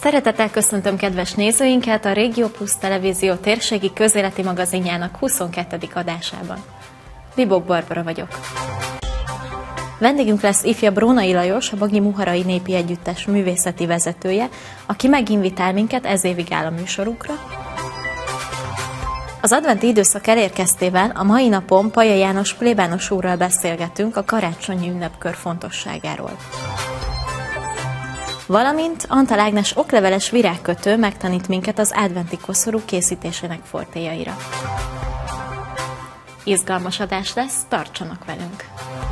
Szeretettel köszöntöm kedves nézőinket a Régió Plus Televízió térségi közéleti magazinjának 22. adásában. Bibók Barbara vagyok. Vendégünk lesz ifjabb Rónai Lajos, a Bagy-Muharai Népi Együttes művészeti vezetője, aki meginvitál minket ez évig áll a műsorunkra. Az adventi időszak elérkeztével a mai napon Paja János plébános úrral beszélgetünk a karácsonyi ünnepkör fontosságáról. Valamint Antal Ágnes okleveles virágkötő megtanít minket az adventi koszorú készítésének fortéjaira. Izgalmas adás lesz, tartsanak velünk!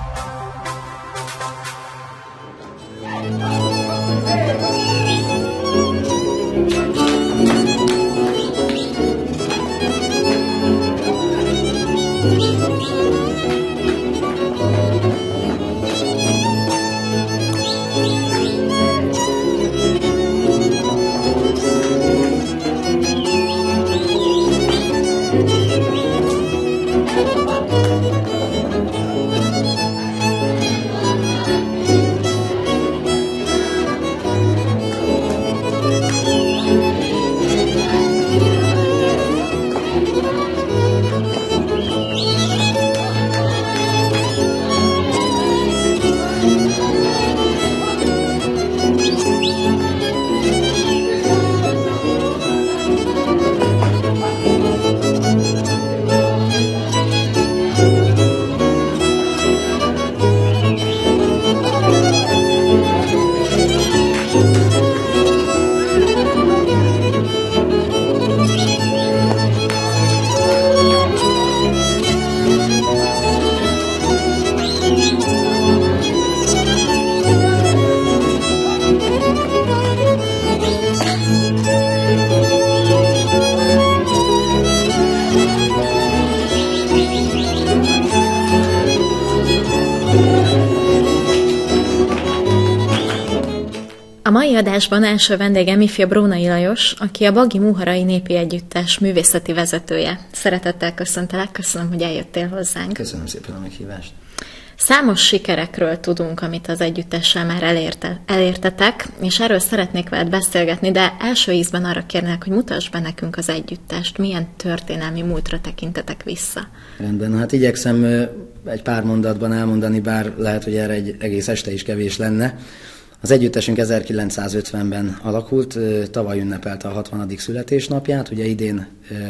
A mai adásban első vendégem ifjabb Rónai Lajos, aki a Bagy-Muharai Népi Együttes művészeti vezetője. Szeretettel köszöntelek, köszönöm, hogy eljöttél hozzánk. Köszönöm szépen a meghívást. Számos sikerekről tudunk, amit az együttessel már elértetek, és erről szeretnék veled beszélgetni, de első ízben arra kérnek, hogy mutasd be nekünk az együttest, milyen történelmi múltra tekintetek vissza. Rendben, hát igyekszem egy pár mondatban elmondani, bár lehet, hogy erre egy egész este is kevés lenne. Az együttesünk 1950-ben alakult, tavaly ünnepelte a 60. születésnapját, ugye idén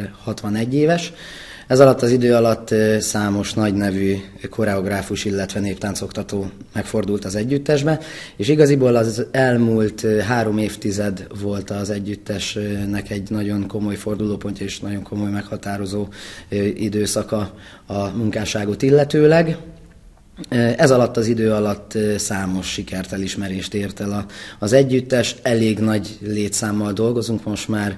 61 éves. Ez alatt az idő alatt számos nagynevű koreográfus, illetve néptáncoktató megfordult az együttesbe, és igaziból az elmúlt 3 évtized volt az együttesnek egy nagyon komoly fordulópontja és nagyon komoly meghatározó időszaka a munkásságot illetőleg. Ez alatt az idő alatt számos sikert, elismerést ért el az együttes, elég nagy létszámmal dolgozunk, most már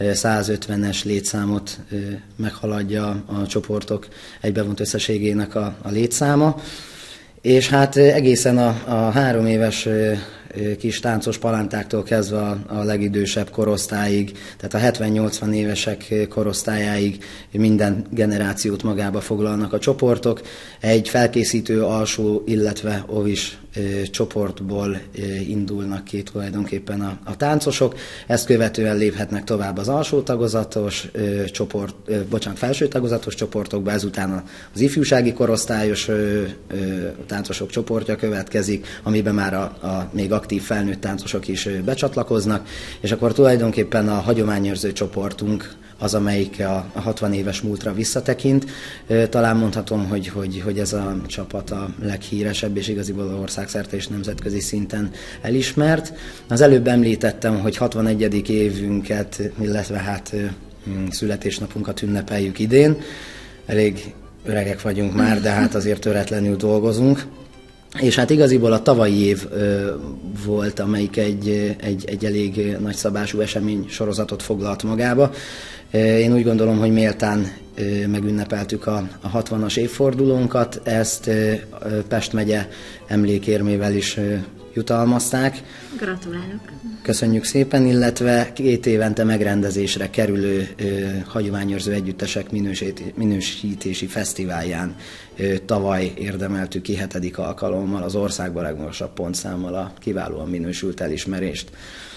150-es létszámot meghaladja a csoportok egybevont összességének a létszáma, és hát egészen a 3 éves kis táncos palántáktól kezdve a legidősebb korosztályig, tehát a 70-80 évesek korosztályáig minden generációt magába foglalnak a csoportok. Egy felkészítő alsó, illetve ovis csoportból indulnak ki tulajdonképpen a táncosok. Ezt követően léphetnek tovább az alsó tagozatos felső tagozatos csoportokba, ezután az ifjúsági korosztályos táncosok csoportja következik, amiben már a még aktív felnőtt táncosok is becsatlakoznak, és akkor tulajdonképpen a hagyományőrző csoportunk az, amelyik a 60 éves múltra visszatekint. Talán mondhatom, hogy ez a csapat a leghíresebb, és igaziból országszerte és nemzetközi szinten elismert. Az előbb említettem, hogy 61. évünket, illetve hát születésnapunkat ünnepeljük idén. Elég öregek vagyunk már, de hát azért töretlenül dolgozunk. És hát igaziból a tavalyi év volt, amelyik egy elég nagyszabású esemény sorozatot foglalt magába. Én úgy gondolom, hogy méltán megünnepeltük a 60-as évfordulónkat, ezt Pest megye emlékérmével is jutalmazták. Gratulálok! Köszönjük szépen, illetve 2 évente megrendezésre kerülő hagyományőrző együttesek minősítési fesztiválján tavaly érdemeltük ki 7. alkalommal az országban legmagasabb pontszámmal a kiválóan minősült elismerést.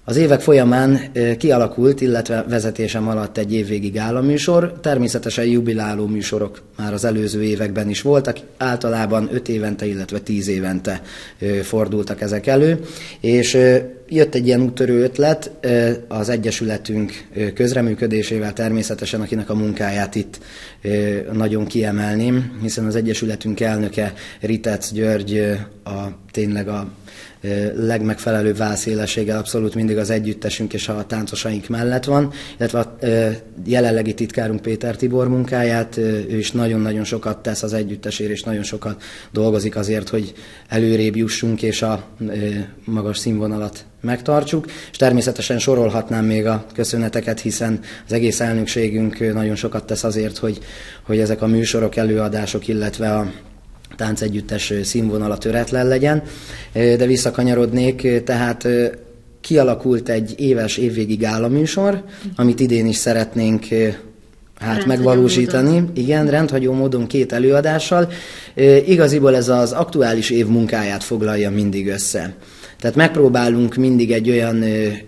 Az évek folyamán kialakult, illetve vezetésem alatt egy évvégi gálaműsor. Természetesen jubiláló műsorok már az előző években is voltak, általában 5 évente, illetve 10 évente fordultak ezek elő, és jött egy ilyen úttörő ötlet az Egyesületünk közreműködésével természetesen, akinek a munkáját itt nagyon kiemelném, hiszen az Egyesületünk elnöke Ritec György tényleg a legmegfelelőbb válszélességgel abszolút mindig az együttesünk és a táncosaink mellett van, illetve a jelenlegi titkárunk Péter Tibor munkáját, ő is nagyon-nagyon sokat tesz az együttesért, és nagyon sokat dolgozik azért, hogy előrébb jussunk, és a magas színvonalat megtartsuk, és természetesen sorolhatnám még a köszöneteket, hiszen az egész elnökségünk nagyon sokat tesz azért, hogy ezek a műsorok, előadások, illetve a táncegyüttes színvonala töretlen legyen, de visszakanyarodnék, tehát kialakult egy éves évvégi gálaműsor, amit idén is szeretnénk megvalósítani. Igen, rendhagyó módon 2 előadással. Igaziból ez az aktuális év munkáját foglalja mindig össze. Tehát megpróbálunk mindig egy olyan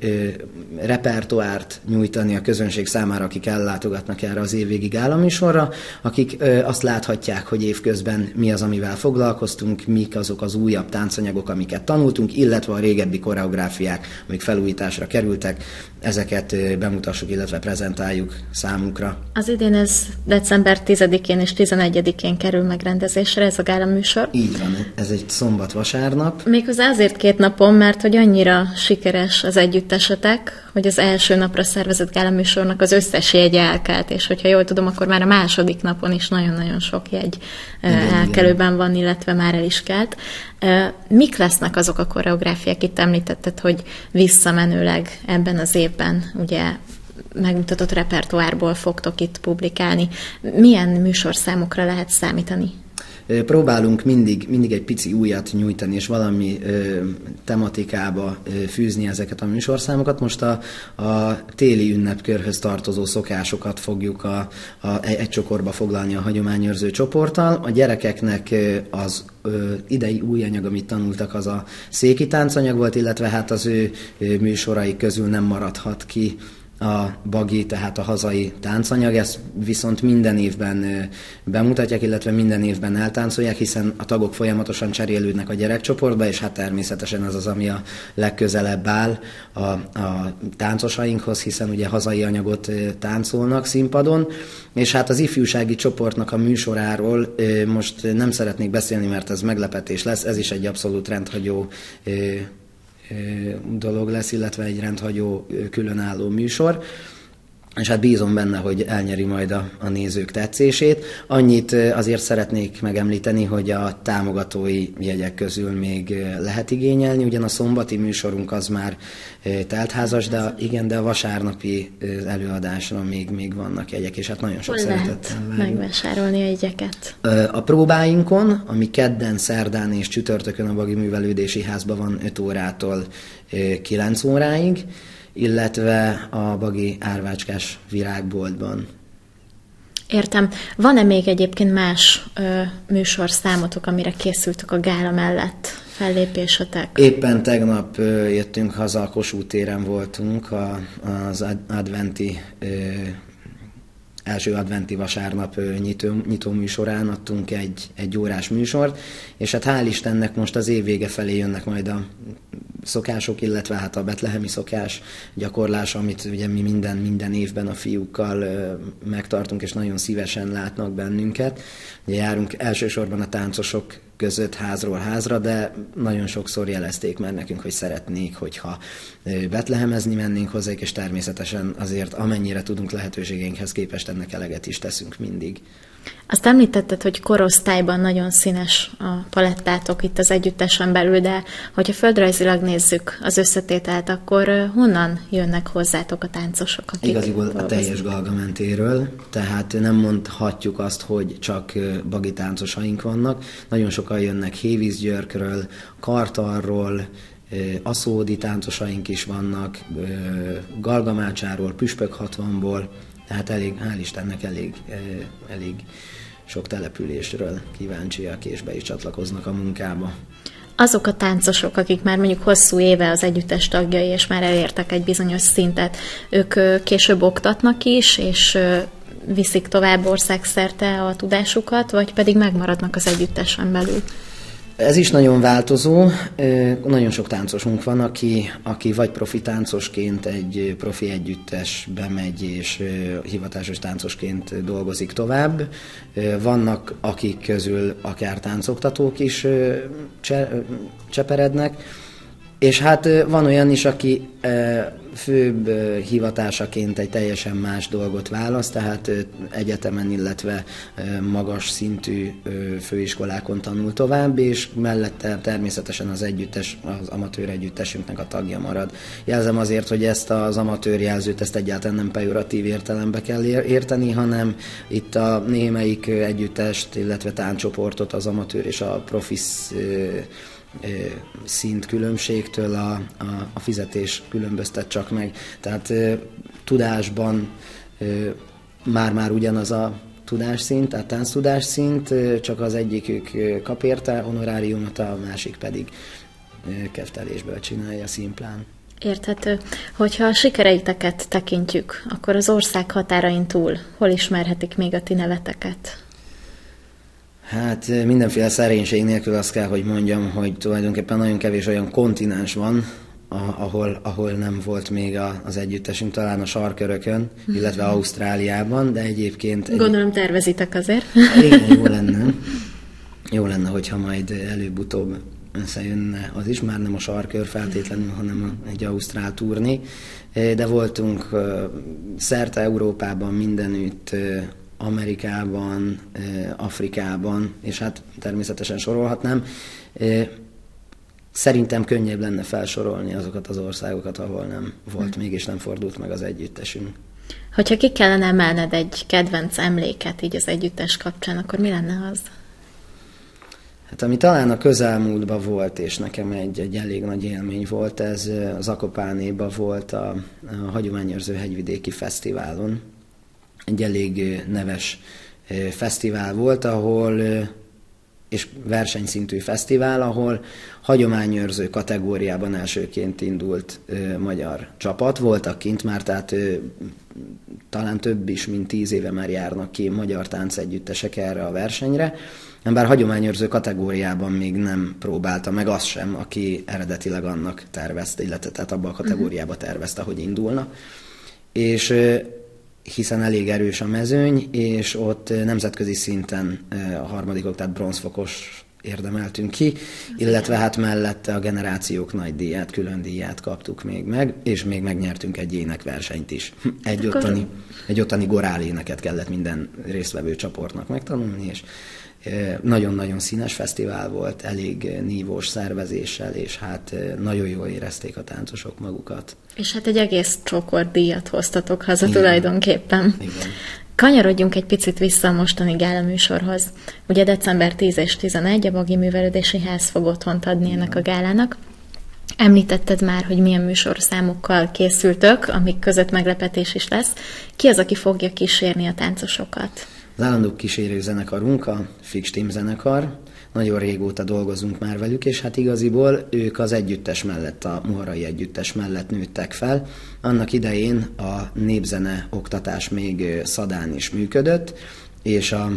repertoárt nyújtani a közönség számára, akik ellátogatnak erre az évvégi gálaműsorra, akik azt láthatják, hogy évközben mi az, amivel foglalkoztunk, mik azok az újabb táncanyagok, amiket tanultunk, illetve a régebbi koreográfiák, amik felújításra kerültek, ezeket bemutassuk, illetve prezentáljuk számukra. Az idén ez december 10-én és 11-én kerül megrendezésre, ez a gálaműsor. Így van, ez egy szombat-vasárnap. Méghozzá azért 2 napon, mert hogy annyira sikeres az együttesetek, hogy az első napra szervezett gálaműsornak az összes jegy elkelt, és hogyha jól tudom, akkor már a második napon is nagyon-nagyon sok jegy elkelőben van, illetve már el is kelt. Mik lesznek azok a koreográfiák? Itt említetted, hogy visszamenőleg ebben az évben ugye megmutatott repertoárból fogtok itt publikálni. Milyen műsorszámokra lehet számítani? Próbálunk mindig egy pici újat nyújtani, és valami tematikába fűzni ezeket a műsorszámokat. Most a téli ünnepkörhöz tartozó szokásokat fogjuk egy csokorba foglalni a hagyományőrző csoporttal. A gyerekeknek az idei új anyag, amit tanultak, az a széki táncanyag volt, illetve hát az ő műsorai közül nem maradhat ki a bagi, tehát a hazai táncanyag, ezt viszont minden évben bemutatják, illetve minden évben eltáncolják, hiszen a tagok folyamatosan cserélődnek a gyerekcsoportba, és hát természetesen ez az, ami a legközelebb áll a táncosainkhoz, hiszen ugye hazai anyagot táncolnak színpadon, és hát az ifjúsági csoportnak a műsoráról most nem szeretnék beszélni, mert ez meglepetés lesz, ez is egy abszolút rendhagyó dolog lesz, illetve egy rendhagyó különálló műsor, és hát bízom benne, hogy elnyeri majd a nézők tetszését. Annyit azért szeretnék megemlíteni, hogy a támogatói jegyek közül még lehet igényelni, ugyan a szombati műsorunk az már teltházas, de a vasárnapi előadásra még vannak jegyek, és hát nagyon sok szeretettel várjuk megvásárolni a jegyeket. A próbáinkon, ami kedden, szerdán és csütörtökön a Bagi Művelődési Házban van 5 órától 9 óráig, illetve a Bagi Árvácskás virágboltban. Értem. Van-e még egyébként más műsorszámotok, amire készültök a gála mellett? Fellépésetek? Éppen tegnap jöttünk haza, a Kossuth téren voltunk, az első adventi vasárnap nyitó műsorán adtunk egy órás műsort, és hát hál' Istennek most az év vége felé jönnek majd a szokások, illetve hát a betlehemi szokás gyakorlás, amit ugye mi minden évben a fiúkkal megtartunk, és nagyon szívesen látnak bennünket. Ugye járunk elsősorban a táncosok között házról házra, de nagyon sokszor jelezték már nekünk, hogy szeretnék, hogyha betlehemezni mennénk hozzájuk, és természetesen azért amennyire tudunk lehetőségeinkhez képest ennek eleget is teszünk mindig. Azt említetted, hogy korosztályban nagyon színes a palettátok itt az együttesen belül, de hogyha földrajzilag nézzük az összetételt, akkor honnan jönnek hozzátok a táncosok? Igaziból a teljes Galgamentéről, tehát nem mondhatjuk azt, hogy csak bagi táncosaink vannak. Nagyon sokan jönnek Hévízgyörkről, Kartalról, aszódi táncosaink is vannak, Galgamácsáról, Püspök 60-ból, tehát hál' Istennek elég sok településről kíváncsiak, és be is csatlakoznak a munkába. azok a táncosok, akik már mondjuk hosszú éve az együttes tagjai, és már elértek egy bizonyos szintet, ők később oktatnak is, és viszik tovább országszerte a tudásukat, vagy pedig megmaradnak az együttesen belül? Ez is nagyon változó. Nagyon sok táncosunk van, aki vagy profi táncosként egy profi együttesbe megy, és hivatásos táncosként dolgozik tovább. Vannak, akik közül akár táncoktatók is cseperednek, és hát van olyan is, aki főbb hivatásaként egy teljesen más dolgot választ, tehát egyetemen, illetve magas szintű főiskolákon tanul tovább, és mellette természetesen az amatőr együttesünknek a tagja marad. Jelzem azért, hogy ezt az amatőr jelzőt ezt egyáltalán nem pejoratív értelembe kell érteni, hanem itt a némelyik együttest, illetve táncsoportot az amatőr és a profi szint különbségtől a fizetés különböztet csak meg. Tehát tudásban már ugyanaz a tudásszint, tehát tánctudásszint, csak az egyikük kap érte honoráriumot, a másik pedig kedvtelésből csinálja szimplán. Érthető. Hogyha a sikereiteket tekintjük, akkor az ország határain túl hol ismerhetik még a ti neveteket? Hát mindenféle szerénység nélkül azt kell, hogy mondjam, hogy tulajdonképpen nagyon kevés olyan kontinens van, ahol nem volt még az együttesünk, talán a sarkörökön, illetve Ausztráliában, de egyébként... Gondolom tervezitek azért. Igen, jó lenne, hogyha majd előbb-utóbb összejönne az is, már nem a sarkör feltétlenül, hanem egy ausztrál turné, de voltunk szerte Európában, mindenütt, Amerikában, Afrikában, és hát természetesen sorolhatnám. Szerintem könnyebb lenne felsorolni azokat az országokat, ahol nem volt még, és nem fordult meg az együttesünk. Hogyha ki kellene emelned egy kedvenc emléket így az együttes kapcsán, akkor mi lenne az? Hát ami talán a közelmúltban volt, és nekem egy elég nagy élmény volt, ez Zakopánéban volt a Hagyományőrző Hegyvidéki Fesztiválon. Egy elég neves fesztivál volt, és versenyszintű fesztivál, ahol hagyományőrző kategóriában elsőként indult magyar csapat. Voltak kint már, tehát talán több is, mint 10 éve már járnak ki magyar táncegyüttesek erre a versenyre. Bár hagyományőrző kategóriában még nem próbálta meg azt sem, aki eredetileg annak tervezte, illetve tehát abban a kategóriába tervezte, hogy indulna. És hiszen elég erős a mezőny, és ott nemzetközi szinten a harmadikok, tehát bronzfokos érdemeltünk ki, illetve hát mellette a generációk nagy díját, külön díját kaptuk még meg, és még megnyertünk egy énekversenyt is. Egy ottani goráléneket kellett minden résztvevő csoportnak megtanulni, és nagyon-nagyon színes fesztivál volt, elég nívós szervezéssel, és hát nagyon jól érezték a táncosok magukat. És hát egy egész csokor díjat hoztatok haza tulajdonképpen. Igen. Kanyarodjunk egy picit vissza a mostani gála műsorhoz. Ugye december 10 és 11 a Bagi Művelődési Ház fog otthont adni ennek a gálának. Említetted már, hogy milyen műsorszámokkal készültök, amik között meglepetés is lesz. Ki az, aki fogja kísérni a táncosokat? Az állandó kísérő zenekarunk, a Fix Team zenekar. Nagyon régóta dolgozunk már velük, és hát igaziból ők az együttes mellett, a Moharai együttes mellett nőttek fel. Annak idején a népzene oktatás még Szadán is működött, és a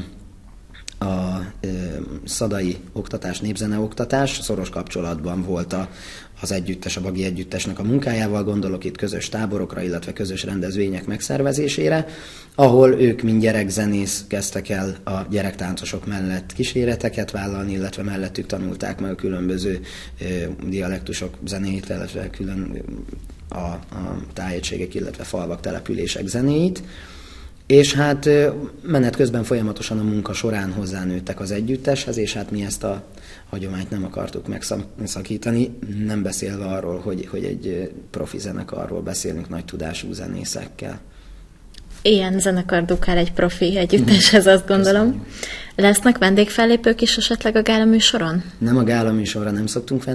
szadai oktatás, népzene oktatás szoros kapcsolatban volt az együttes, a Bagi együttesnek a munkájával, gondolok itt közös táborokra, illetve közös rendezvények megszervezésére, ahol ők, mint gyerekzenész kezdtek el a gyerektáncosok mellett kíséreteket vállalni, illetve mellettük tanulták meg a különböző dialektusok zenéit, illetve külön a tájegységek, illetve falvak, települések zenéit. És hát menet közben folyamatosan a munka során hozzánőttek az együtteshez, és hát mi ezt a hagyományt nem akartuk megszakítani, nem beszélve arról, hogy egy profi zenekarról beszélünk nagy tudású zenészekkel. Ilyen zenekar dukál egy profi együtteshez, azt gondolom. Köszönjük. Lesznek vendégfellépők is esetleg a gála műsoron? Nem, a gála műsorra nem szoktunk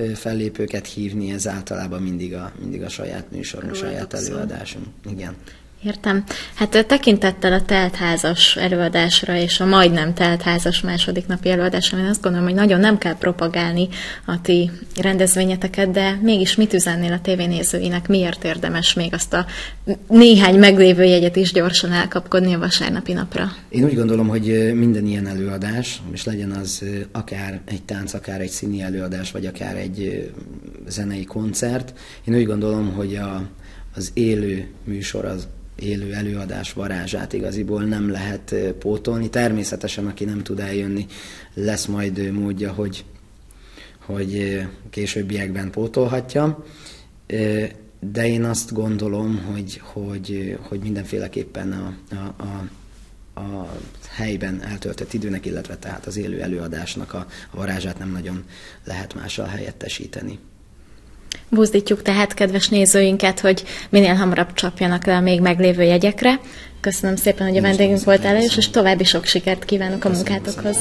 vendégfellépőket hívni, ez általában mindig a saját műsorunk, saját előadásunk. Igen. Értem. Hát tekintettel a teltházas előadásra és a majdnem teltházas második napi előadásra, én azt gondolom, hogy nagyon nem kell propagálni a ti rendezvényeteket, de mégis mit üzennél a tévénézőinek, miért érdemes még azt a néhány meglévő jegyet is gyorsan elkapkodni a vasárnapi napra? Én úgy gondolom, hogy minden ilyen előadás, és legyen az akár egy tánc, akár egy színi előadás, vagy akár egy zenei koncert, én úgy gondolom, hogy az élő műsor, az élő előadás varázsát igaziból nem lehet pótolni. Természetesen, aki nem tud eljönni, lesz majd módja, hogy későbbiekben pótolhatja, de én azt gondolom, hogy mindenféleképpen a helyben eltöltött időnek, illetve tehát az élő előadásnak a varázsát nem nagyon lehet mással helyettesíteni. Buzdítjuk tehát kedves nézőinket, hogy minél hamarabb csapjanak le a még meglévő jegyekre. Köszönöm szépen, hogy a vendégünk voltál, és további sok sikert kívánok a munkátokhoz.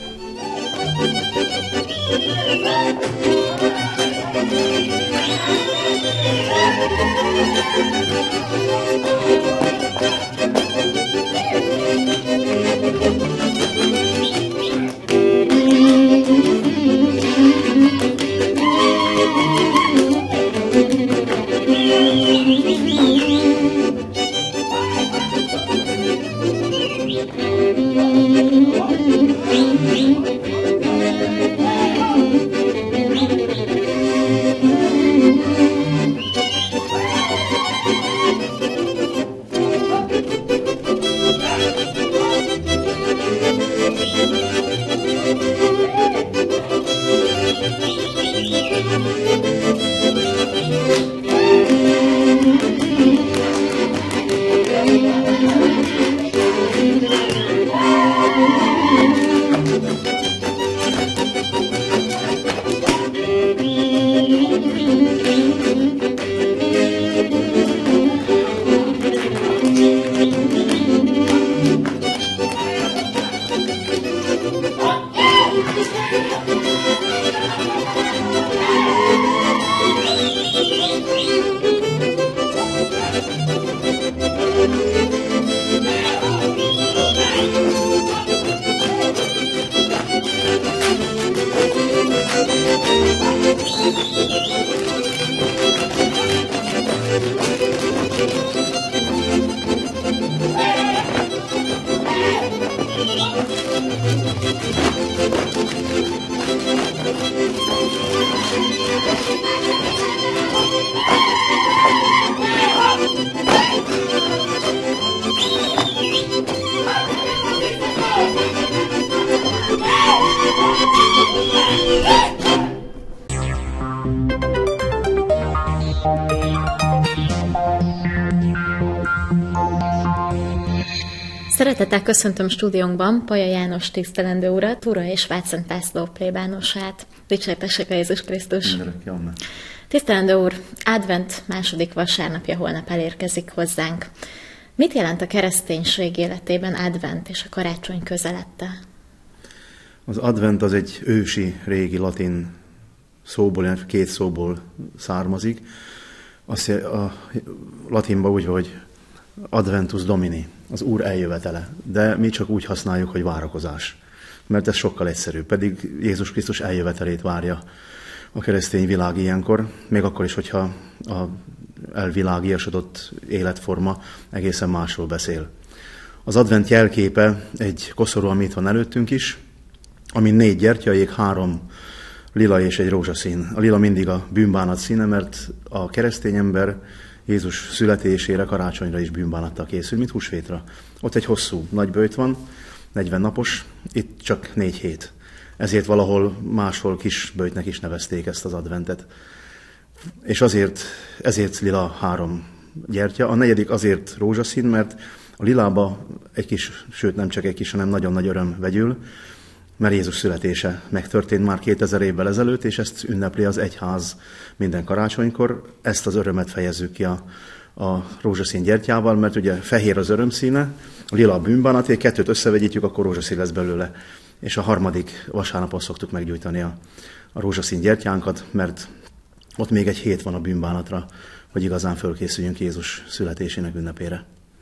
Szeretettel köszöntöm stúdiónkban Paja János tisztelendő urat, ura és Vácszent László plébánosát. Dicsértessék a Jézus Krisztus! Tisztelendő úr, advent második vasárnapja holnap elérkezik hozzánk. Mit jelent a kereszténység életében advent és a karácsony közelette? Az advent az egy ősi, régi latin szóból, két szóból származik. A latinban úgy, hogy adventus domini, az Úr eljövetele, de mi csak úgy használjuk, hogy várakozás, mert ez sokkal egyszerűbb, pedig Jézus Krisztus eljövetelét várja a keresztény világ ilyenkor, még akkor is, hogyha a elvilágiasodott életforma egészen másról beszél. Az advent jelképe egy koszorú, ami itt van előttünk is, amin 4 gyertyaék, 3 lila és egy rózsaszín. A lila mindig a bűnbánat színe, mert a keresztény ember Jézus születésére, karácsonyra is bűnbánattal készül, mint húsvétra. Ott egy hosszú nagy böjt van, 40 napos, itt csak 4 hét. Ezért valahol máshol kis böjtnek is nevezték ezt az adventet. És ezért lila 3 gyertya. A 4. azért rózsaszín, mert a lilába egy kis, sőt nem csak egy kis, hanem nagyon nagy öröm vegyül, mert Jézus születése megtörtént már 2000 évvel ezelőtt, és ezt ünnepli az egyház minden karácsonykor. Ezt az örömet fejezzük ki a rózsaszín gyertyával, mert ugye fehér az öröm színe, a lila a bűnbánat, egy 2-t összevegyítjük, akkor rózsaszín lesz belőle. És a 3. vasárnapon szoktuk meggyújtani a rózsaszín gyertyánkat, mert ott még egy hét van a bűnbánatra, hogy igazán fölkészüljünk Jézus születésének ünnepére.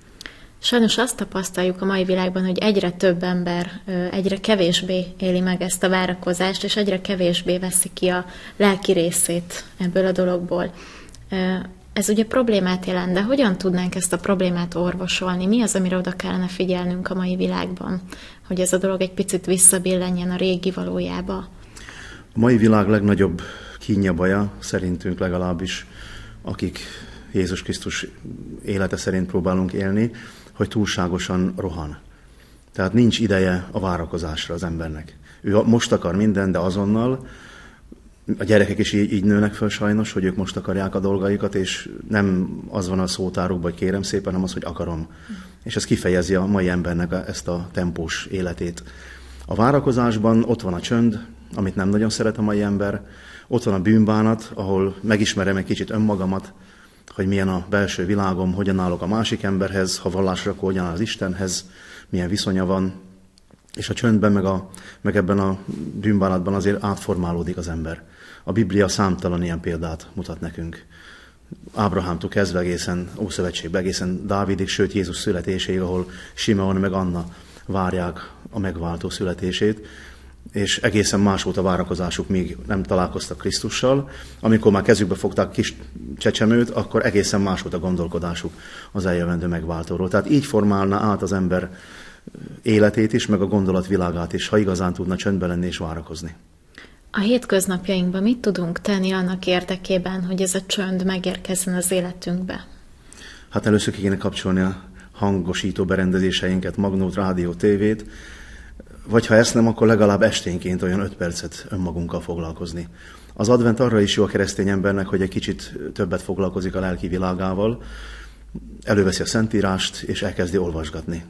Sajnos azt tapasztaljuk a mai világban, hogy egyre több ember egyre kevésbé éli meg ezt a várakozást, és egyre kevésbé veszi ki a lelki részét ebből a dologból. Ez ugye problémát jelent, de hogyan tudnánk ezt a problémát orvosolni? Mi az, amire oda kellene figyelnünk a mai világban, hogy ez a dolog egy picit visszabillenjen a régi valójába? A mai világ legnagyobb kínja baja, szerintünk legalábbis, akik Jézus Krisztus élete szerint próbálunk élni, hogy túlságosan rohan. Tehát nincs ideje a várakozásra az embernek. Ő most akar mindent, de azonnal. A gyerekek is így nőnek föl sajnos, hogy ők most akarják a dolgaikat, és nem az van a szótárukban, hogy kérem szépen, hanem az, hogy akarom. És ez kifejezi a mai embernek ezt a tempós életét. A várakozásban ott van a csönd, amit nem nagyon szeret a mai ember, ott van a bűnbánat, ahol megismerem egy kicsit önmagamat, hogy milyen a belső világom, hogyan állok a másik emberhez, ha vallásra, akkor hogyan áll az Istenhez, milyen viszonya van. És a csöndben, meg ebben a bűnbánatban azért átformálódik az ember. A Biblia számtalan ilyen példát mutat nekünk. Ábrahámtól kezdve egészen Ószövetségben, egészen Dávidig, sőt Jézus születéséig, ahol Simeon meg Anna várják a megváltó születését, és egészen más volt a várakozásuk, míg nem találkoztak Krisztussal. Amikor már kezükbe fogták kis csecsemőt, akkor egészen más volt a gondolkodásuk az eljövendő megváltóról. Tehát így formálna át az ember életét is, meg a gondolatvilágát is, ha igazán tudna csöndben lenni és várakozni. A hétköznapjainkban mit tudunk tenni annak érdekében, hogy ez a csönd megérkezzen az életünkbe? Hát először ki kéne kapcsolni a hangosító berendezéseinket, magnót, rádió, tévét, vagy ha ezt nem, akkor legalább esténként olyan 5 percet önmagunkkal foglalkozni. Az advent arra is jó a keresztény embernek, hogy egy kicsit többet foglalkozik a lelki világával, előveszi a Szentírást, és elkezdi olvasgatni.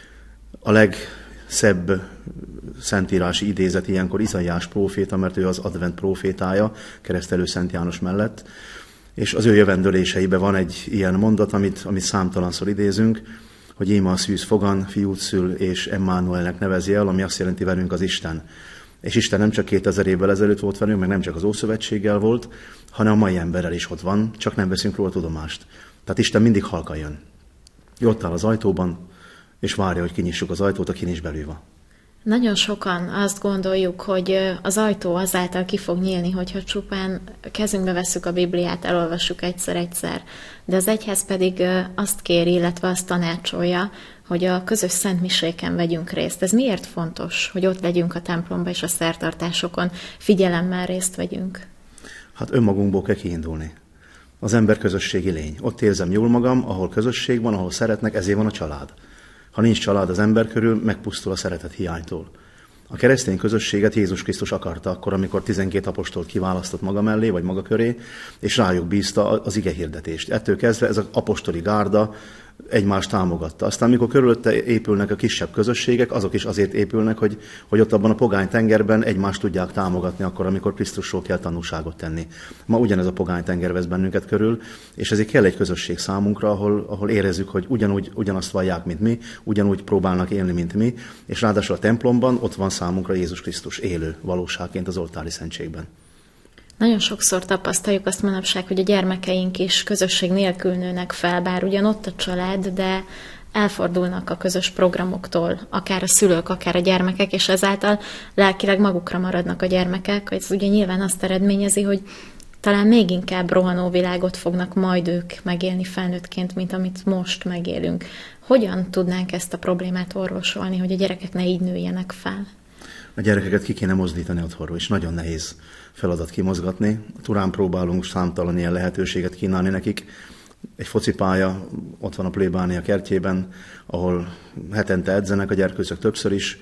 A legszebb szentírási idézet ilyenkor Izaiás próféta, mert ő az advent prófétája, keresztelő Szent János mellett, és az ő jövendőléseiben van egy ilyen mondat, amit számtalanszor idézünk, hogy íme a szűz fogan, fiút szül, és Emmanuelnek nevezi el, ami azt jelenti velünk az Isten. És Isten nem csak 2000 évvel ezelőtt volt velünk, meg nem csak az Ószövetséggel volt, hanem a mai emberrel is ott van, csak nem veszünk róla tudomást. Tehát Isten mindig halkan jön. Ott áll az ajtóban, és várja, hogy kinyissuk az ajtót, aki nincs belül van. Nagyon sokan azt gondoljuk, hogy az ajtó azáltal ki fog nyílni, hogyha csupán kezünkbe vesszük a Bibliát, elolvassuk egyszer-egyszer. De az egyház pedig azt kéri, illetve azt tanácsolja, hogy a közös szentmiséken vegyünk részt. Ez miért fontos, hogy ott legyünk a templomba és a szertartásokon, figyelemmel részt vegyünk? Hát önmagunkból kell kiindulni. Az ember közösségi lény. Ott érzem jól magam, ahol közösség van, ahol szeretnek, ezért van a család. Ha nincs család az ember körül, megpusztul a szeretet hiánytól. A keresztény közösséget Jézus Krisztus akarta akkor, amikor 12 apostolt kiválasztott maga mellé, vagy maga köré, és rájuk bízta az igehirdetést. Ettől kezdve ez az apostoli gárda egymást támogatta. Aztán, amikor körülötte épülnek a kisebb közösségek, azok is azért épülnek, hogy ott abban a pogány tengerben egymást tudják támogatni akkor, amikor Krisztusról kell tanúságot tenni. Ma ugyanez a pogány tenger vesz bennünket körül, és ezért kell egy közösség számunkra, ahol érezzük, hogy ugyanazt vallják, mint mi, ugyanúgy próbálnak élni, mint mi, és ráadásul a templomban ott van számunkra Jézus Krisztus élő valóságként az oltári szentségben. Nagyon sokszor tapasztaljuk azt manapság, hogy a gyermekeink is közösség nélkül nőnek fel, bár ugyan ott a család, de elfordulnak a közös programoktól, akár a szülők, akár a gyermekek, és ezáltal lelkileg magukra maradnak a gyermekek. Ez ugye nyilván azt eredményezi, hogy talán még inkább rohanó világot fognak majd ők megélni felnőttként, mint amit most megélünk. Hogyan tudnánk ezt a problémát orvosolni, hogy a gyerekek ne így nőjenek fel? A gyerekeket ki kéne mozdítani otthonról, és nagyon nehéz feladat kimozgatni. A Turán próbálunk számtalan ilyen lehetőséget kínálni nekik. Egy focipálya ott van a plébánia kertjében, ahol hetente edzenek a gyerkőcök többször is.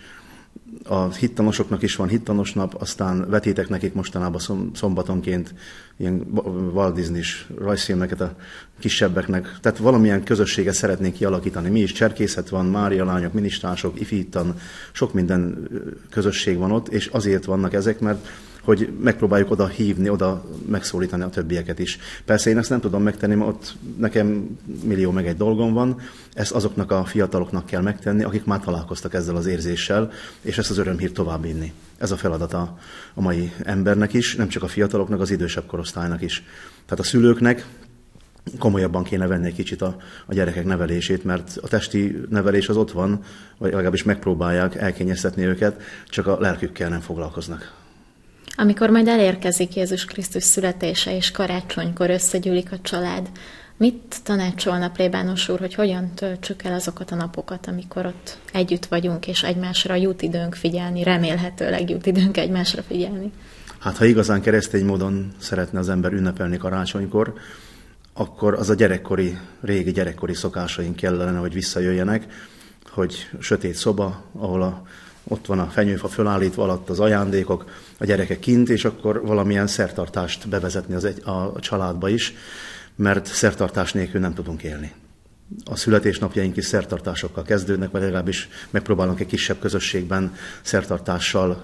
A hittanosoknak is van hittanos nap, aztán vetítek nekik mostanában szombatonként ilyen Walt Disney-s rajzfilmeket a kisebbeknek. Tehát valamilyen közösséget szeretnénk kialakítani. Mi is cserkészet van, Mária lányok, ministrások, ifittan, sok minden közösség van ott, és azért vannak ezek, mert hogy megpróbáljuk oda hívni, oda megszólítani a többieket is. Persze én ezt nem tudom megtenni, mert ott nekem millió meg egy dolgom van, ezt azoknak a fiataloknak kell megtenni, akik már találkoztak ezzel az érzéssel, és ezt az örömhírt továbbvinni. Ez a feladata a mai embernek is, nem csak a fiataloknak, az idősebb korosztálynak is. Tehát a szülőknek komolyabban kéne venni egy kicsit a gyerekek nevelését, mert a testi nevelés az ott van, vagy legalábbis megpróbálják elkényeztetni őket, csak a lelkükkel nem foglalkoznak. Amikor majd elérkezik Jézus Krisztus születése és karácsonykor összegyűlik a család, mit tanácsolna plébános úr, hogy hogyan töltsük el azokat a napokat, amikor ott együtt vagyunk, és egymásra jut időnk figyelni, remélhetőleg jut időnk egymásra figyelni? Hát ha igazán keresztény módon szeretne az ember ünnepelni karácsonykor, akkor az a régi gyerekkori szokásaink kellene, hogy visszajöjjenek, hogy sötét szoba, ahol ott van a fenyőfa fölállítva, alatt az ajándékok, a gyerekek kint, és akkor valamilyen szertartást bevezetni a családba is, mert szertartás nélkül nem tudunk élni. A születésnapjaink is szertartásokkal kezdődnek, vagy legalábbis megpróbálunk egy kisebb közösségben szertartással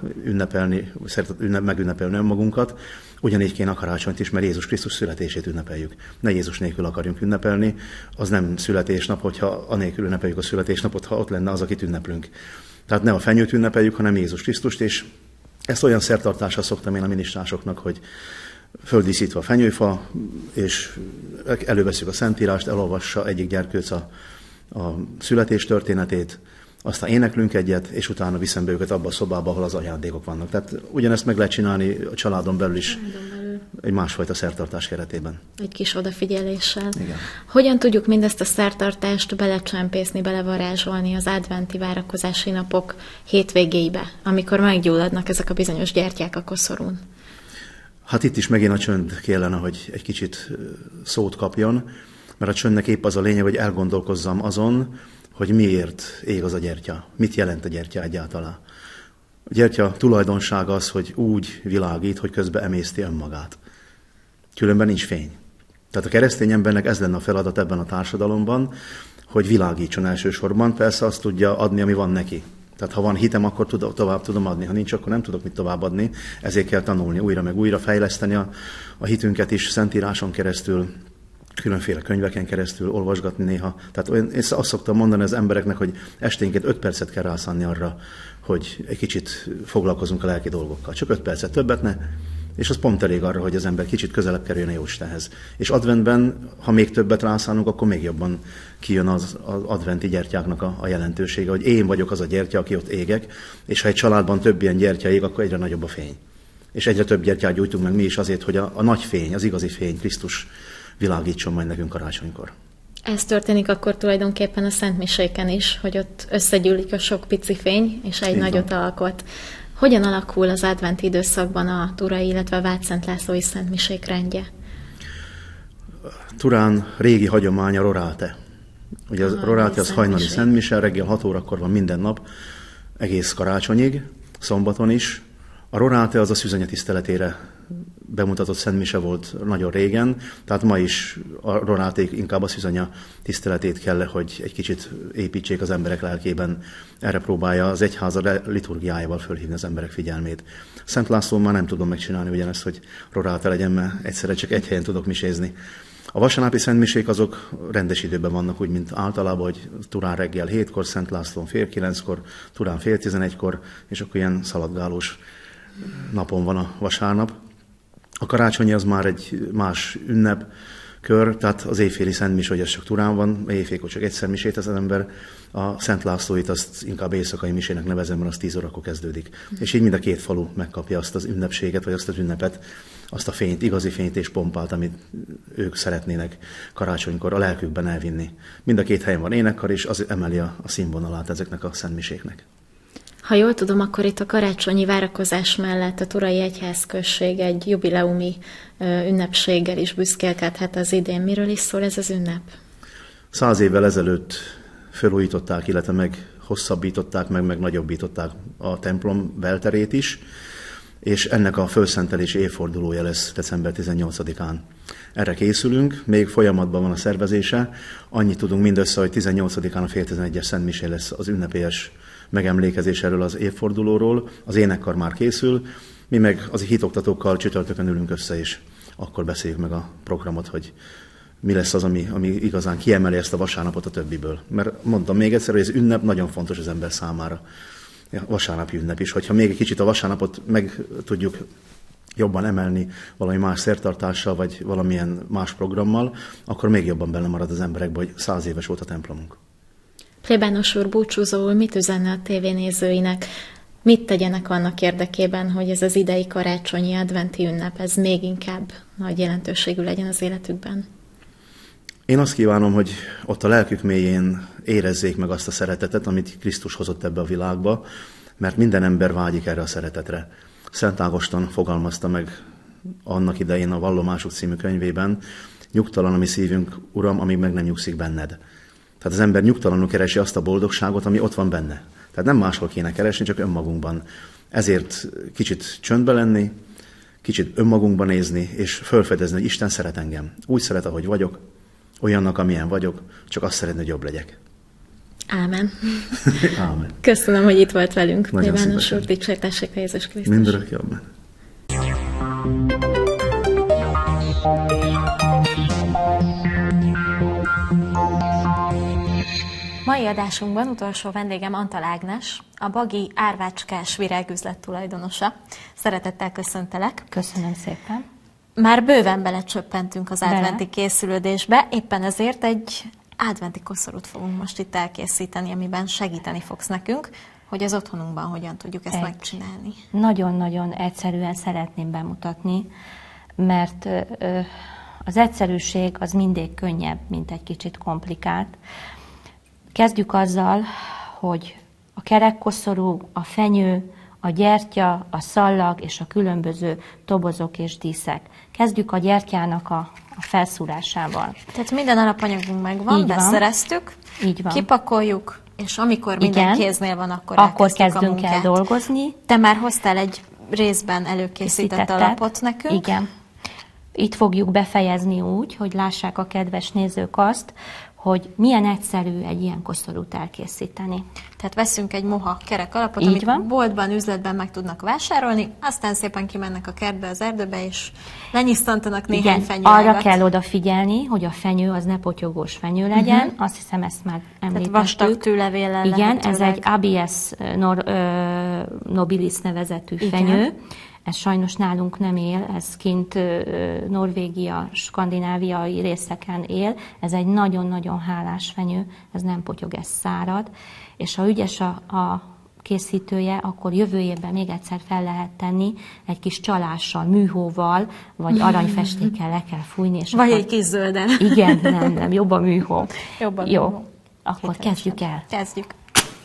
megünnepelni önmagunkat. Ugyanígy kéne a karácsonyt is, mert Jézus Krisztus születését ünnepeljük. Ne Jézus nélkül akarjunk ünnepelni, az nem születésnap, hogyha anélkül ünnepeljük a születésnapot, ha ott lenne az, akit ünneplünk. Tehát ne a fenyőt ünnepeljük, hanem Jézus Krisztust, és ezt olyan szertartással szoktam én a minisztrásoknak, hogy földíszítve a fenyőfa, és előveszünk a Szentírást, elolvassa egyik gyerkőc a születés történetét, aztán éneklünk egyet, és utána viszem be őket abba a szobába, ahol az ajándékok vannak. Tehát ugyanezt meg lehet csinálni a családon belül is, egy másfajta szertartás keretében. Egy kis odafigyeléssel. Igen. Hogyan tudjuk mindezt a szertartást belecsempészni, belevarázsolni az adventi várakozási napok hétvégéibe, amikor meggyulladnak ezek a bizonyos gyertyák a koszorún? Hát itt is megint a csönd kellene, hogy egy kicsit szót kapjon, mert a csöndnek épp az a lényeg, hogy elgondolkozzam azon, hogy miért ég az a gyertya, mit jelent a gyertya egyáltalán. A gyertya tulajdonsága az, hogy úgy világít, hogy közben emészti önmagát. Különben nincs fény. Tehát a keresztény embernek ez lenne a feladat ebben a társadalomban, hogy világítson elsősorban, persze azt tudja adni, ami van neki. Tehát ha van hitem, akkor tovább tudom adni, ha nincs, akkor nem tudok mit továbbadni, ezért kell tanulni újra meg újra, fejleszteni a hitünket is Szentíráson keresztül, különféle könyveken keresztül olvasgatni néha. Tehát én azt szoktam mondani az embereknek, hogy esténként 5 percet kell rászánni arra, hogy egy kicsit foglalkozunk a lelki dolgokkal. Csak 5 percet, többet ne. És az pont elég arra, hogy az ember kicsit közelebb kerüljön a Jóistenhez. És adventben, ha még többet rászánunk, akkor még jobban kijön az adventi gyertyáknak a jelentősége, hogy én vagyok az a gyertya, aki ott égek, és ha egy családban több ilyen gyertya ég, akkor egyre nagyobb a fény. És egyre több gyertyát gyújtunk meg mi is azért, hogy a nagy fény, az igazi fény, Krisztus világítson majd nekünk karácsonykor. Ez történik akkor tulajdonképpen a szentmiséken is, hogy ott összegyűlik a sok pici fény, és egy nagyot alkot. Hogyan alakul az adventi időszakban a turai, illetve a Vádszent Lászlói szentmisék rendje? Turán régi hagyomány a roráte. Ugye a roráte az hajnali szentmise, reggel 6 órakor van minden nap, egész karácsonyig, szombaton is. A roráte az a szűzanya tiszteletére bemutatott szentmise volt nagyon régen, tehát ma is a roráték inkább a szűzanya tiszteletét kell, hogy egy kicsit építsék az emberek lelkében. Erre próbálja az egyháza liturgiájával fölhívni az emberek figyelmét. Szent Lászlón már nem tudom megcsinálni ugyanezt, hogy roráte legyen, mert egyszerre csak egy helyen tudok misézni. A vasárnapi szentmisék azok rendes időben vannak, úgy, mint általában, hogy Turán reggel 7-kor, Szent Lászlón fél 9-kor, Turán fél 11-kor, és akkor ilyen szaladgálós napon van a vasárnap. A karácsonyi az már egy más ünnepkör, tehát az éjféli szentmise, hogy ez csak Turán van, éjfélkor csak egyszer misét az ember, a Szent Lászlóit azt inkább éjszakai misének nevezem, mert az 10 órakor kezdődik. És így mind a két falu megkapja azt az ünnepséget, vagy azt az ünnepet, azt a fényt, igazi fényt és pompát, amit ők szeretnének karácsonykor a lelkükben elvinni. Mind a két helyen van énekkar, és az emeli a színvonalát ezeknek a szentmiséknek. Ha jól tudom, akkor itt a karácsonyi várakozás mellett a Turai Egyházközség egy jubileumi ünnepséggel is büszkélkedhet az idén. Miről is szól ez az ünnep? 100 évvel ezelőtt felújították, illetve meg hosszabbították, meg nagyobbították a templom belterét is, és ennek a fölszentelési évfordulója lesz december 18-án. Erre készülünk, még folyamatban van a szervezése. Annyit tudunk mindössze, hogy 18-án a fél 11-es szentmisé lesz az ünnepélyes megemlékezés erről az évfordulóról. Az énekkar már készül, mi meg az hitoktatókkal csütörtökön ülünk össze, és akkor beszéljük meg a programot, hogy mi lesz az, ami igazán kiemeli ezt a vasárnapot a többiből. Mert mondtam még egyszer, hogy ez ünnep nagyon fontos az ember számára. A vasárnapi ünnep is. Hogyha még egy kicsit a vasárnapot meg tudjuk jobban emelni valami más szertartással, vagy valamilyen más programmal, akkor még jobban benne marad az emberekbe, hogy 100 éves volt a templomunk. Plébános úr, búcsúzóul mit üzenne a tévénézőinek? Mit tegyenek annak érdekében, hogy ez az idei karácsonyi adventi ünnep, ez még inkább nagy jelentőségű legyen az életükben? Én azt kívánom, hogy ott a lelkük mélyén érezzék meg azt a szeretetet, amit Krisztus hozott ebbe a világba, mert minden ember vágyik erre a szeretetre. Szent Ágoston fogalmazta meg annak idején a Vallomások című könyvében, nyugtalan a mi szívünk, Uram, amíg meg nem nyugszik benned. Tehát az ember nyugtalanul keresi azt a boldogságot, ami ott van benne. Tehát nem máshol kéne keresni, csak önmagunkban. Ezért kicsit csöndbe lenni, kicsit önmagunkban nézni, és felfedezni, hogy Isten szeret engem. Úgy szeret, ahogy vagyok, olyannak, amilyen vagyok, csak azt szeretné, hogy jobb legyek. Ámen. Ámen. Köszönöm, hogy itt volt velünk. Plébános úr, dicsértessék a Jézus Krisztus. Mindörökké, amen. Mai adásunkban utolsó vendégem Antal Ágnes, a Bagi árvácskás virágüzlet tulajdonosa. Szeretettel köszöntelek. Köszönöm szépen. Már bőven belecsöppentünk az adventi készülődésbe, éppen ezért egy adventi koszorút fogunk most itt elkészíteni, amiben segíteni fogsz nekünk, hogy az otthonunkban hogyan tudjuk ezt megcsinálni. Nagyon-nagyon egyszerűen szeretném bemutatni, mert az egyszerűség az mindig könnyebb, mint egy kicsit komplikált. Kezdjük azzal, hogy a kerekkoszorú, a fenyő, a gyertya, a szallag és a különböző tobozok és díszek. Kezdjük a gyertyának a felszúrásával. Tehát minden alapanyagunk megvan, beszereztük, így van. Kipakoljuk, és amikor minden kéznél van, akkor kezdünk el dolgozni. Te már hoztál egy részben előkészített alapot nekünk. Igen. Itt fogjuk befejezni úgy, hogy lássák a kedves nézők azt, hogy milyen egyszerű egy ilyen koszorút elkészíteni. Tehát veszünk egy moha kerek alapot, amit boltban, üzletben meg tudnak vásárolni, aztán szépen kimennek a kertbe, az erdőbe, és lenyisztantanak néhány fenyőágat. Arra kell odafigyelni, hogy a fenyő az ne potyogós fenyő legyen, azt hiszem ezt már említettük. Tehát vastag tűlevéllel. Igen, ez egy Abies nobilis nevezetű fenyő. Ez sajnos nálunk nem él, ez kint Norvégia, skandináviai részeken él. Ez egy nagyon-nagyon hálás fenyő, ez nem potyog, ez szárad. És ha ügyes a készítője, akkor jövő évben még egyszer fel lehet tenni egy kis csalással, műhóval, vagy aranyfestékkel le kell fújni. És vagy egy kis zölden. Igen, nem, jobb a műhó. Jó, akkor kezdjük el. Kezdjük.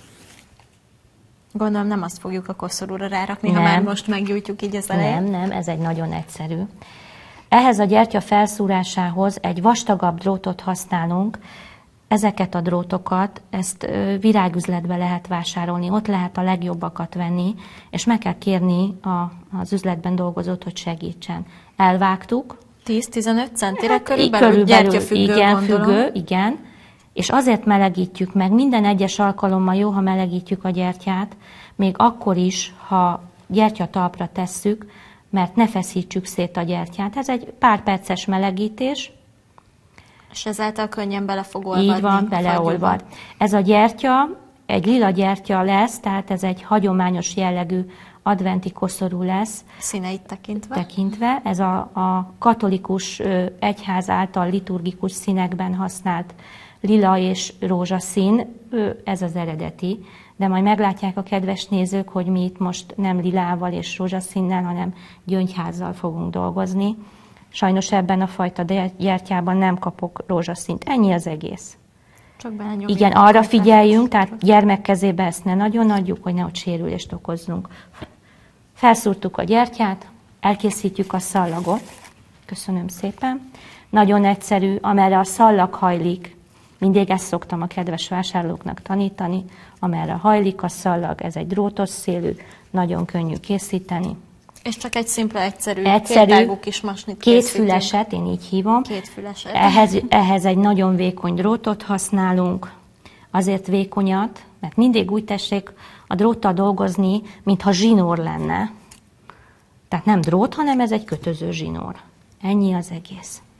Gondolom nem azt fogjuk a koszorúra rárakni, ha már most meggyújtjuk így az elején. Nem, ez egy nagyon egyszerű. Ehhez a gyertya felszúrásához egy vastagabb drótot használunk. Ezeket a drótokat, ezt virágüzletbe lehet vásárolni, ott lehet a legjobbakat venni, és meg kell kérni az üzletben dolgozót, hogy segítsen. Elvágtuk. 10-15 centire körülbelül gyertyafüggő, igen, függő, igen. És azért melegítjük meg, minden egyes alkalommal jó, ha melegítjük a gyertyát, még akkor is, ha gyertyatalpra tesszük, mert ne feszítsük szét a gyertyát. Ez egy pár perces melegítés. És ezáltal könnyen bele fog olvadni. Így van, beleolvad. Ez a gyertya egy lila gyertya lesz, tehát ez egy hagyományos jellegű adventi koszorú lesz. Színeit tekintve. Ez a katolikus egyház által liturgikus színekben használt lila és rózsaszín, ez az eredeti, de majd meglátják a kedves nézők, hogy mi itt most nem lilával és rózsaszínnel, hanem gyöngyházzal fogunk dolgozni. Sajnos ebben a fajta gyertyában nem kapok rózsaszínt. Ennyi az egész. Csak belenyomjuk. Igen, arra figyeljünk, tehát gyermek kezébe ezt ne nagyon adjuk, hogy nehogy sérülést okozzunk. Felszúrtuk a gyertyát, elkészítjük a szallagot. Köszönöm szépen. Nagyon egyszerű, amerre a szallag hajlik. Mindig ezt szoktam a kedves vásárlóknak tanítani, amerre hajlik a szallag, ez egy drótos szélű, nagyon könnyű készíteni. És csak egy szimpla, egyszerű kéttágú kis masnit kétfüleset, én így hívom. Kétfüleset. Ehhez egy nagyon vékony drótot használunk, azért vékonyat, mert mindig úgy tessék a dróttal dolgozni, mintha zsinór lenne. Tehát nem drót, hanem ez egy kötöző zsinór. Ennyi az egész.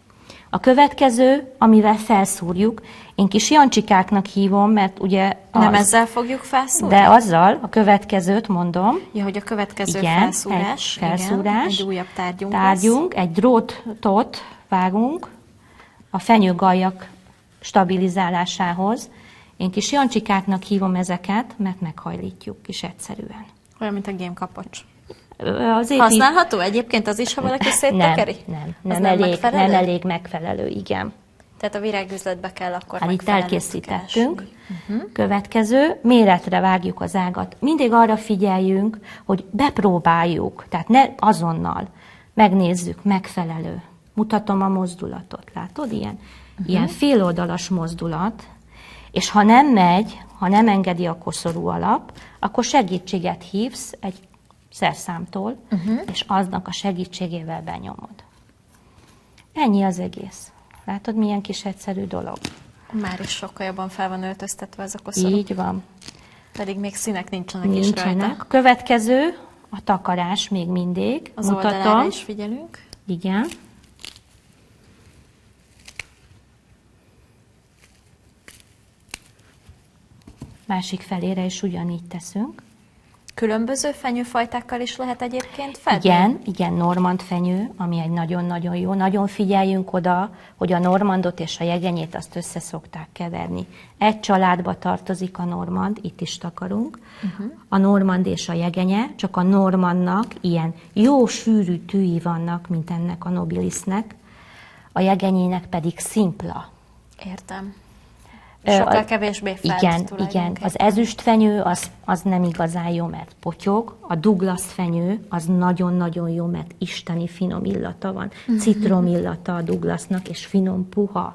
A következő, amivel felszúrjuk, én kis Jancsikáknak hívom, mert ugye nem ezzel fogjuk felszúrni? De azzal, a következőt mondom. Ja, hogy a következő igen, felszúrás. Egy felszúrás. Egy újabb tárgyunk egy drótot vágunk a fenyőgaljak stabilizálásához. Én kis Jancsikáknak hívom ezeket, mert meghajlítjuk kis egyszerűen. Olyan, mint a gémkapocs. Használható egyébként az is, ha valaki széttekeri? Nem elég megfelelő, igen. Tehát a virágüzletbe kell akkor itt elkészítettünk. Következő, méretre vágjuk az ágat. Mindig arra figyeljünk, hogy bepróbáljuk, tehát ne azonnal. Megnézzük, megfelelő. Mutatom a mozdulatot, látod? Ilyen féloldalas mozdulat, és ha nem megy, ha nem engedi a koszorú alap, akkor segítséget hívsz egy szerszámtól, és aznak a segítségével benyomod. Ennyi az egész. Látod, milyen kis egyszerű dolog? Már is sokkal jobban fel van öltöztetve ez a koszorú. Így van. Pedig még színek nincsenek is rajta. Következő, a takarás még mindig. Az oldalára is figyelünk. Igen. Másik felére is ugyanígy teszünk. Különböző fenyőfajtákkal is lehet egyébként fedni? Igen, normand fenyő, ami egy nagyon-nagyon jó. Nagyon figyeljünk oda, hogy a normandot és a jegenyét azt össze szokták keverni. Egy családba tartozik a normand, itt is takarunk. A normand és a jegenye, csak a normandnak ilyen jó sűrű tűi vannak, mint ennek a nobilisnek. A jegenyének pedig szimpla. Értem. Sokkal kevésbé felt. Igen. Az ezüstfenyő az nem igazán jó, mert potyog. A Douglas fenyő az nagyon-nagyon jó, mert isteni finom illata van. Citrom illata a Douglasnak, és finom, puha.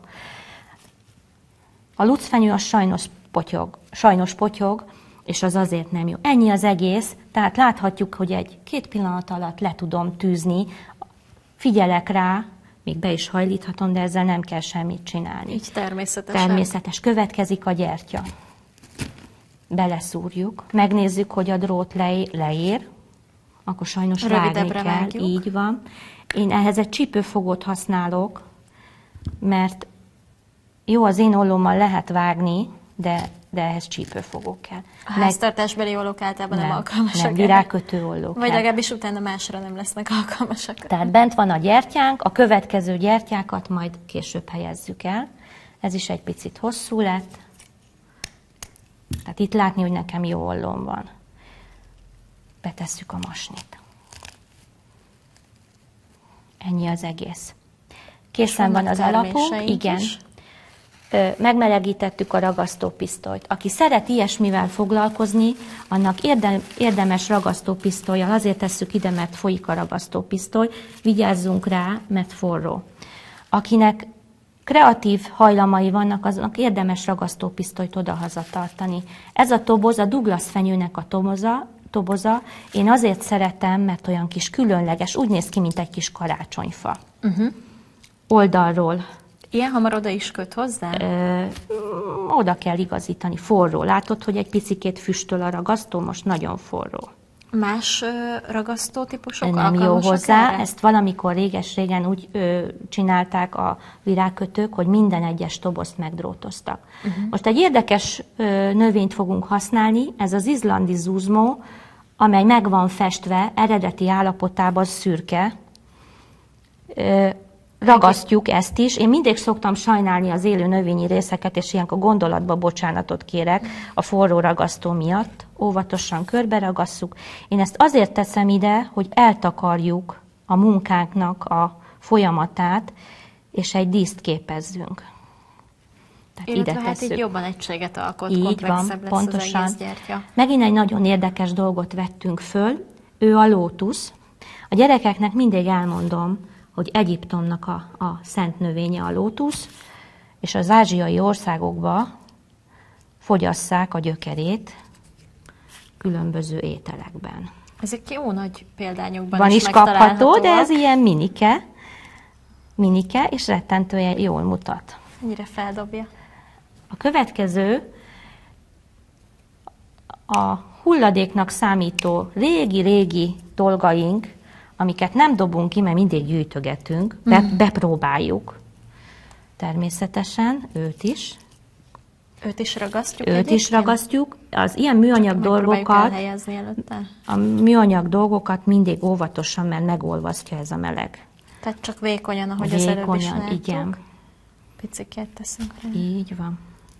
A lucfenyő az sajnos potyog, és az azért nem jó. Ennyi az egész, tehát láthatjuk, hogy egy-két pillanat alatt le tudom tűzni. Figyelek rá, még be is hajlíthatom, de ezzel nem kell semmit csinálni. Így természetesen. Természetes. Következik a gyertya. Beleszúrjuk. Megnézzük, hogy a drót leér. Akkor sajnos vágni kell. Vágjuk. Így van. Én ehhez egy csípőfogót használok, mert jó, az én ollómmal lehet vágni, de ehhez csípőfogó kell. A háztartásbeli ollók általában nem alkalmasak. Nem, virágkötő ollók. Vagy legalábbis utána másra nem lesznek alkalmasak. Tehát bent van a gyertyánk, a következő gyertyákat majd később helyezzük el. Ez is egy picit hosszú lett. Tehát itt látni, hogy nekem jó ollóm van. Betesszük a masnit. Ennyi az egész. Készen van az alapunk. Igen. Is. Megmelegítettük a ragasztópisztolyt. Aki szeret ilyesmivel foglalkozni, annak érdemes ragasztópisztollyal. Azért tesszük ide, mert folyik a ragasztópisztoly. Vigyázzunk rá, mert forró. Akinek kreatív hajlamai vannak, aznak érdemes ragasztópisztolyt odahaza tartani. Ez a toboz, a Douglas fenyőnek a toboza. Én azért szeretem, mert olyan kis különleges, úgy néz ki, mint egy kis karácsonyfa. Oldalról. Ilyen hamar oda is köt hozzá? Oda kell igazítani, forró. Látod, hogy egy picikét füstöl a ragasztó, most nagyon forró. Más ragasztó típusok nem jó hozzá. Erre? Ezt valamikor réges-régen úgy csinálták a virágkötők, hogy minden egyes tobozt megdrótoztak. Most egy érdekes növényt fogunk használni, ez az izlandi zuzmó, amely meg van festve, eredeti állapotában szürke. Ragasztjuk ezt is. Én mindig szoktam sajnálni az élő növényi részeket, és ilyenkor gondolatba bocsánatot kérek a forró ragasztó miatt. Óvatosan körbe ragasszuk. Én ezt azért teszem ide, hogy eltakarjuk a munkánknak a folyamatát, és egy díszt képezzünk. Tehát illetve ide hát így jobban egységet alkot, így van, pontosan. Az egész gyertya. Megint egy nagyon érdekes dolgot vettünk föl, ő a lótusz. A gyerekeknek mindig elmondom, hogy Egyiptomnak a szent növénye a lótusz, és az ázsiai országokba fogyasszák a gyökerét különböző ételekben. Ezek jó nagy példányokban van is kapható, de ez ilyen minike, és rettentően jól mutat. Ennyire feldobja. A következő a hulladéknak számító régi-régi dolgaink, amiket nem dobunk ki, mert mindig gyűjtögetünk, bepróbáljuk. természetesen, őt is. Őt is ragasztjuk? Őt is ragasztjuk. Az ilyen műanyag dolgokat, a műanyag dolgokat mindig óvatosan, mert megolvasztja ez a meleg. Tehát csak vékonyan, ahogy az előbb is láttuk. Igen. Picikét teszünk rá. Így van.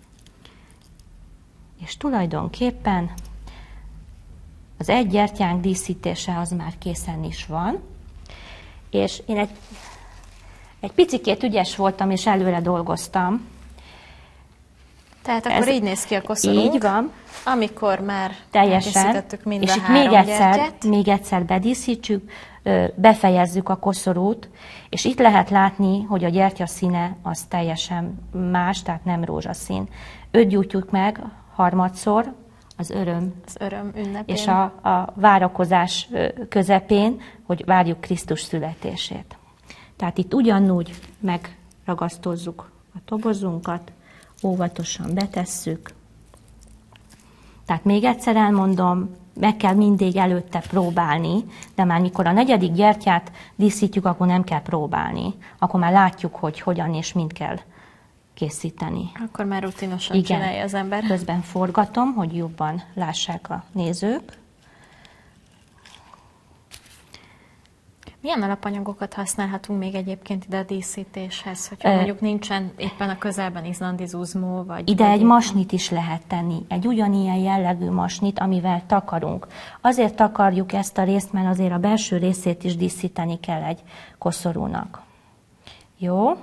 És tulajdonképpen az egy gyertyánk díszítése az már készen is van, és én egy picikét ügyes voltam, és előre dolgoztam. Tehát akkor így néz ki a koszorunk. Így van. Amikor már elkészítettük mind és a itt három gyertyát. még egyszer bedíszítsük, befejezzük a koszorút, és itt lehet látni, hogy a gyertya színe az teljesen más, tehát nem rózsaszín. Őt gyújtjuk meg harmadszor, az öröm ünnepén. És a várakozás közepén, hogy várjuk Krisztus születését. Tehát itt ugyanúgy megragasztozzuk a tobozunkat, óvatosan betesszük. Tehát még egyszer elmondom, meg kell mindig előtte próbálni, de már mikor a 4. gyertyát díszítjük, akkor nem kell próbálni. Akkor már látjuk, hogy hogyan és mind kell készíteni. Akkor már rutinosan csinálja az ember. Közben forgatom, hogy jobban lássák a nézők. Milyen alapanyagokat használhatunk még egyébként ide a díszítéshez, hogyha mondjuk nincsen éppen a közelben izlandi zuzmó? Ide egy masnit is lehet tenni, egy ugyanilyen jellegű masnit, amivel takarunk. Azért takarjuk ezt a részt, mert azért a belső részét is díszíteni kell egy koszorúnak. Jó?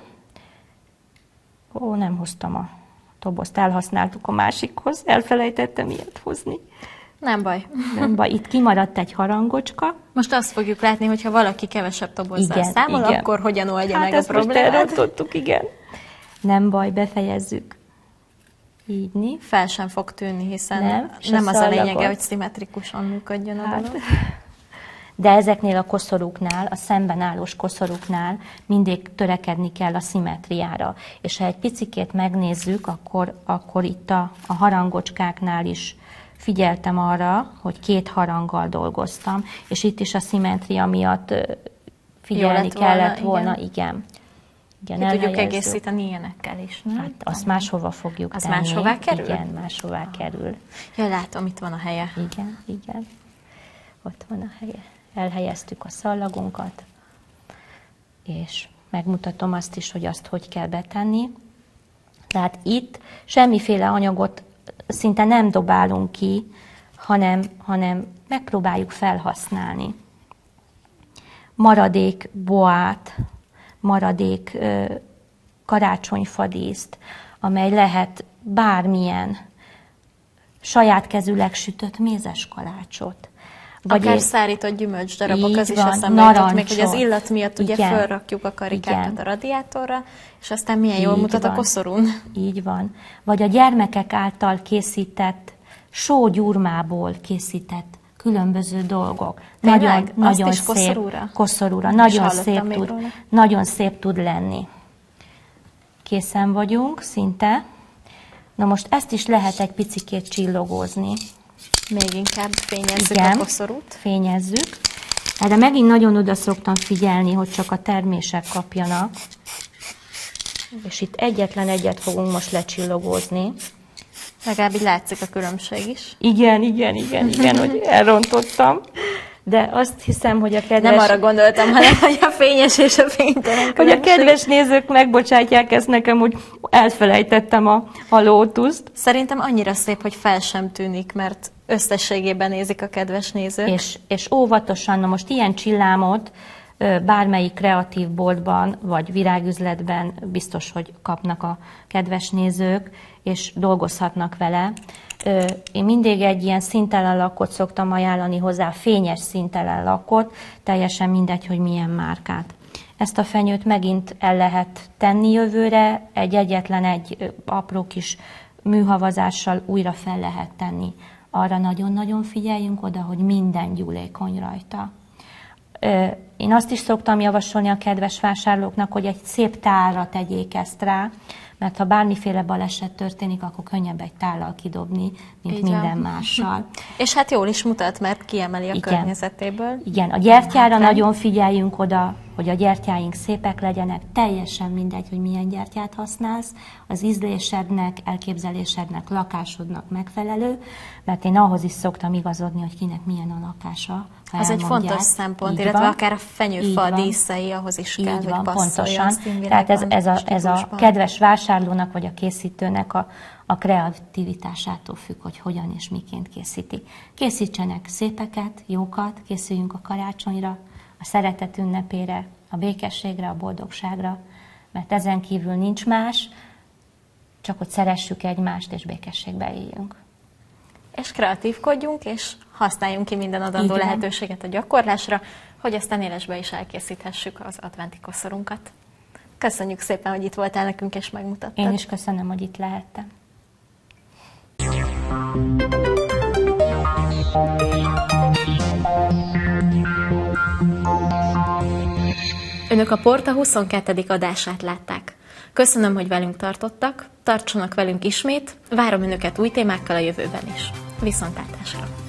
Ó, nem hoztam a tobozt, elhasználtuk a másikhoz, elfelejtettem ilyet hozni. Nem baj. Nem baj, itt kimaradt egy harangocska. Most azt fogjuk látni, hogyha valaki kevesebb tobozzal számol, akkor hogyan oldja meg a problémát. Most elrontottuk, igen. Nem baj, befejezzük. Így. Fel sem fog tűnni, hiszen nem az a lényege, hogy szimmetrikusan működjön a dolog. De ezeknél a koszorúknál, a szemben állós koszorúknál mindig törekedni kell a szimmetriára. És ha egy picikét megnézzük, akkor itt a harangocskáknál is figyeltem arra, hogy 2 haranggal dolgoztam, és itt is a szimmetria miatt figyelni kellett volna. Igen. Ki tudjuk egészíteni ilyenekkel is, nem? Hát azt máshova fogjuk tenni. Az máshová kerül? Igen, máshová kerül. Ja, látom, itt van a helye. Igen. Ott van a helye. Elhelyeztük a szallagunkat, és megmutatom azt is, hogy azt hogy kell betenni. Tehát itt semmiféle anyagot szinte nem dobálunk ki, hanem megpróbáljuk felhasználni. Maradék boát, maradék karácsonyfadíszt, amely lehet bármilyen saját kezűleg sütött mézes kalácsot. Vagy akár szárított gyümölcsdarabok, az is eszembe jutott még, hogy az illat miatt ugye fölrakjuk a karikákat a radiátorra, és aztán milyen jól mutat a koszorún. Így van. Vagy a gyermekek által készített, sógyurmából készített különböző dolgok. Nagyon szép koszorúra. Nagyon szép tud lenni. Készen vagyunk, szinte. Na most ezt is lehet egy picikét csillogózni. Még inkább fényezzük a koszorút. Fényezzük. Erre megint nagyon oda szoktam figyelni, hogy csak a termések kapjanak. És itt egyetlen egyet fogunk most lecsillogózni. Legalább így látszik a különbség is. Igen, hogy elrontottam. De azt hiszem, hogy a kedves... Nem arra gondoltam, hanem hogy a fényes és a fénytelen hogy a kedves nézők megbocsátják ezt nekem, hogy elfelejtettem a lótuszt. Szerintem annyira szép, hogy fel sem tűnik, mert összességében nézik a kedves nézők. És óvatosan, na most ilyen csillámot bármelyik kreatív boltban vagy virágüzletben biztos, hogy kapnak a kedves nézők, és dolgozhatnak vele. Én mindig egy ilyen színtelen lakot szoktam ajánlani hozzá, fényes színtelen lakot, teljesen mindegy, hogy milyen márkát. Ezt a fenyőt megint el lehet tenni jövőre, egyetlen egy apró kis műhavazással újra fel lehet tenni. Arra nagyon-nagyon figyeljünk oda, hogy minden gyúlékony rajta. Én azt is szoktam javasolni a kedves vásárlóknak, hogy egy szép tálra tegyék ezt rá, mert ha bármiféle baleset történik, akkor könnyebb egy tállal kidobni, mint Igen. minden mással. És hát jól is mutat, mert kiemeli a Igen. környezetéből. Igen, a gyertyára Hát, nagyon figyeljünk oda, hogy a gyertyáink szépek legyenek, teljesen mindegy, hogy milyen gyertyát használsz, az ízlésednek, elképzelésednek, lakásodnak megfelelő, mert én ahhoz is szoktam igazodni, hogy kinek milyen a lakása. Az egy fontos szempont, illetve akár a fenyőfa díszei, ahhoz is kell, így van, hogy passzoljon. pontosan. Tehát ez a kedves vásárlónak vagy a készítőnek a kreativitásától függ, hogy hogyan és miként készíti. Készítsenek szépeket, jókat, készüljünk a karácsonyra, a szeretet ünnepére, a békességre, a boldogságra, mert ezen kívül nincs más, csak hogy szeressük egymást és békességbe éljünk. És kreatívkodjunk, és használjunk ki minden adandó Igen. lehetőséget a gyakorlásra, hogy aztán élesbe is elkészíthessük az adventi koszorunkat. Köszönjük szépen, hogy itt voltál nekünk, és megmutattad. Én is köszönöm, hogy itt lehettem. Önök a Porta 22. adását látták. Köszönöm, hogy velünk tartottak, tartsanak velünk ismét, várom Önöket új témákkal a jövőben is. Viszontlátásra!